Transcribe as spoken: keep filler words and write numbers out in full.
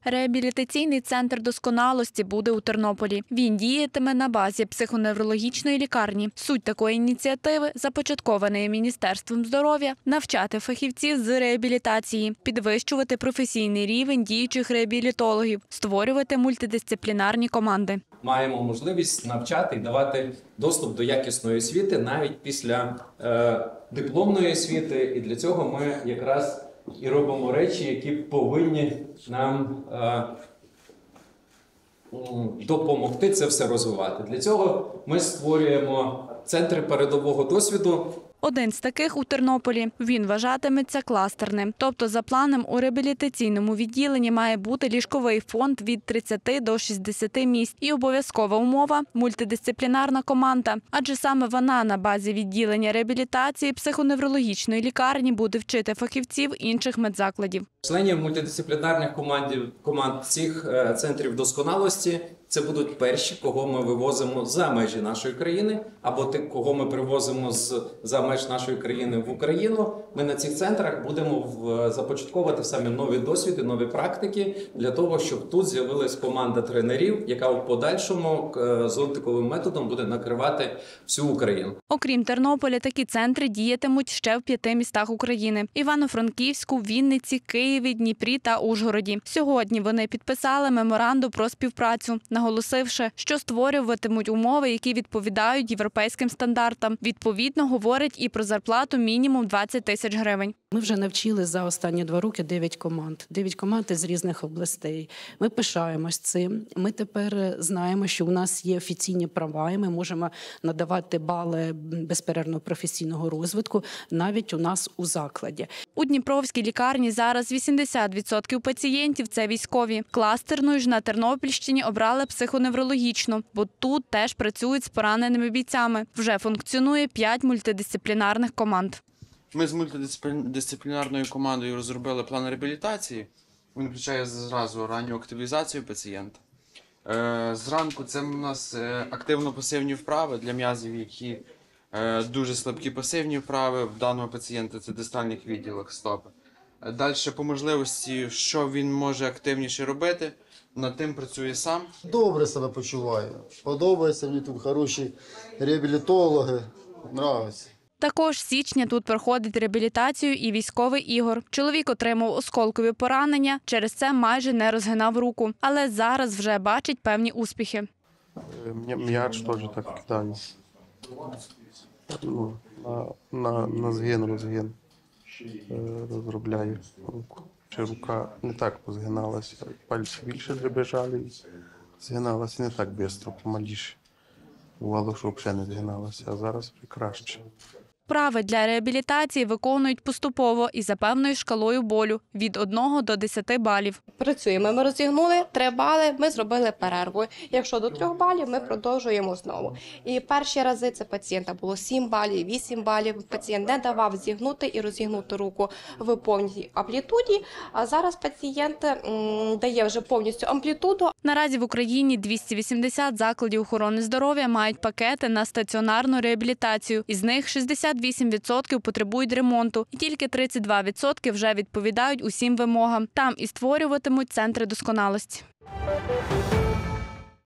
Реабілітаційний центр досконалості буде у Тернополі. Він діятиме на базі психоневрологічної лікарні. Суть такої ініціативи, започаткованої Міністерством здоров'я, навчати фахівців з реабілітації, підвищувати професійний рівень діючих реабілітологів, створювати мультидисциплінарні команди. Маємо можливість навчати і давати доступ до якісної освіти навіть після е, дипломної освіти. І для цього ми якраз і робимо речі, які повинні нам е, допомогти це все розвивати. Для цього ми створюємо центри передового досвіду. Один з таких у Тернополі. Він вважатиметься кластерним. Тобто за планом у реабілітаційному відділенні має бути ліжковий фонд від тридцяти до шістдесяти місць. І обов'язкова умова – мультидисциплінарна команда. Адже саме вона на базі відділення реабілітації психоневрологічної лікарні буде вчити фахівців інших медзакладів. Членів мультидисциплінарних команд, команд цих центрів досконалості – це будуть перші, кого ми вивозимо за межі нашої країни, або тих, кого ми привозимо з за меж нашої країни в Україну. Ми на цих центрах будемо в, започатковувати самі нові досвіди, нові практики, для того, щоб тут з'явилась команда тренерів, яка в подальшому зонтиковим методом буде накривати всю Україну. Окрім Тернополя, такі центри діятимуть ще в п'яти містах України – Івано-Франківську, Вінниці, Києві, Дніпрі та Ужгороді. Сьогодні вони підписали меморандум про співпрацю, наголосивши, що створюватимуть умови, які відповідають європейським стандартам. Відповідно, говорить і про зарплату мінімум двадцять тисяч гривень. Ми вже навчили за останні два роки дев'ять команд. Дев'ять команд з різних областей. Ми пишаємось цим. Ми тепер знаємо, що у нас є офіційні права, і ми можемо надавати бали безперервного професійного розвитку навіть у нас у закладі. У Дніпровській лікарні зараз вісімдесят відсотків пацієнтів – це військові. Кластерною ж на Тернопільщині обрали психоневрологічну, бо тут теж працюють з пораненими бійцями. Вже функціонує п'ять мультидисциплінарних команд. Ми з мультидисциплінарною командою розробили план реабілітації. Він включає зразу ранню активізацію пацієнта. Зранку це у нас активно-пасивні вправи для м'язів, які дуже слабкі пасивні вправи. В даного пацієнта це дистальних відділах стопи. Далі по можливості, що він може активніше робити, над тим працює сам. Добре себе почуваю. Подобається мені тут хороші реабілітологи. Подобається. Також з січня тут проходить реабілітацію і військовий Ігор. Чоловік отримав осколкові поранення, через це майже не розгинав руку. Але зараз вже бачить певні успіхи. М'яч теж так кидаю. Ну, на, на, на згин, розгин розробляю руку. Чи рука не так позгиналася, пальці більше дребежали, згиналася не так швидко, помаліше. Бувало, що взагалі не згиналася, а зараз краще. Вправи для реабілітації виконують поступово і за певною шкалою болю – від одного до десяти балів. Працюємо, ми розігнули три бали, ми зробили перерву. Якщо до трьох балів, ми продовжуємо знову. І перші рази це пацієнта було сім балів, вісім балів. Пацієнт не давав зігнути і розігнути руку в повній амплітуді, а зараз пацієнт м, дає вже повністю амплітуду. Наразі в Україні двісті вісімдесят закладів охорони здоров'я мають пакети на стаціонарну реабілітацію. Із них шістдесят вісім відсотків потребують ремонту, і тільки тридцять два відсотки вже відповідають усім вимогам. Там і створюватимуть центри досконалості.